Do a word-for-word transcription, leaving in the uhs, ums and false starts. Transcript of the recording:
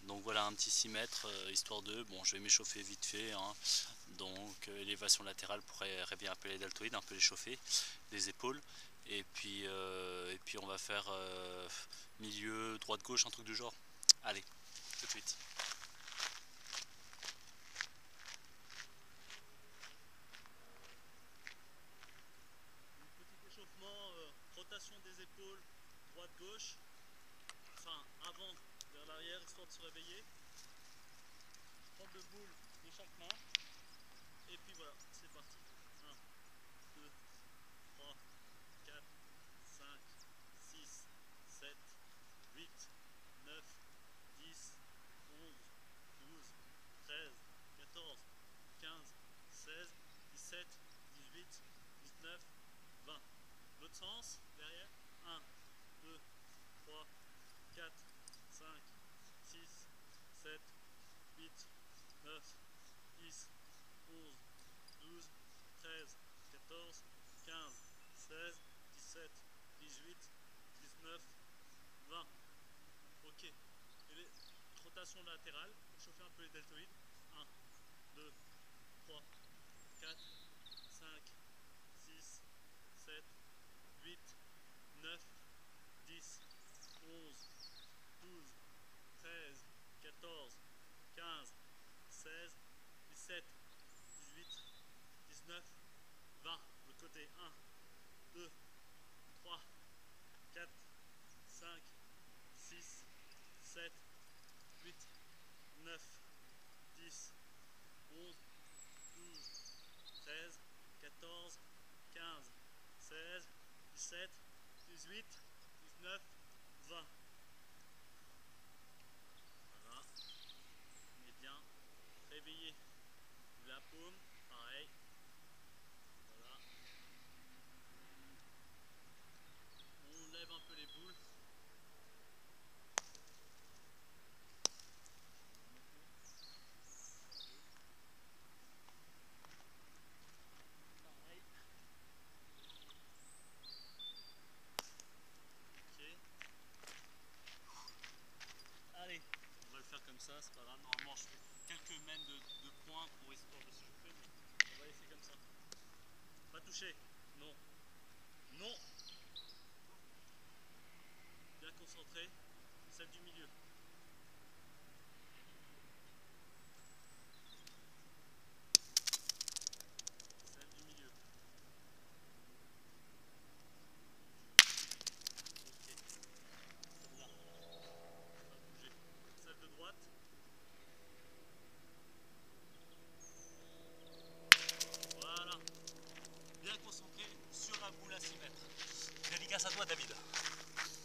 Donc voilà un petit six mètres, euh, histoire de, bon je vais m'échauffer vite fait, hein. Donc euh, élévation latérale pour réveiller un peu les deltoïdes, un peu les chauffer, les épaules. Et puis, euh, et puis on va faire euh, milieu, droite, gauche, un truc du genre. Allez, tout de suite. Petit échauffement, euh, rotation des épaules, droite, gauche. Enfin, avant, vers l'arrière, histoire de se réveiller. Prendre le boule de chaque main. Et puis voilà, c'est parti. un, deux, trois, quatre, cinq, six, sept, huit, neuf, dix, onze, douze, treize, quatorze, quinze, seize, dix-sept, dix-huit, dix-neuf, vingt. L'autre sens, derrière. un, deux, trois, quatre, cinq, six, sept, huit, neuf, dix, onze, douze, treize, quatorze, quinze, seize, dix-sept, dix-huit, dix-neuf, vingt. Ok. Et les rotations latérales pour chauffer un peu les deltoïdes. un, deux, trois, quatre, cinq, six, sept, huit, neuf, dix, onze, douze, treize, quatorze, quinze, seize, dix-sept, dix-huit, dix-neuf, vingt. Le côté un, deux, trois, quatre, cinq, six, sept, huit, neuf, dix, onze, douze, treize, quatorze, quinze, seize, dix-sept, dix-huit, dix-neuf, vingt. Voilà. On est bien. Réveillez la paume. Pareil. Voilà. On lève un peu les boules. Pareil. Ok. Allez, on va le faire comme ça, c'est pas grave. Normalement, je fais quelques mètres de, de points pour histoire de se chauffer, mais on va laisser comme ça. Pas toucher. Non. Non. Bien concentré. Celle du milieu. Celle du milieu. Ok. Celle-là. Pas bouger. Celle de droite. Voilà. Bien concentré sur la boule à six mètres. Dédicace à toi, David.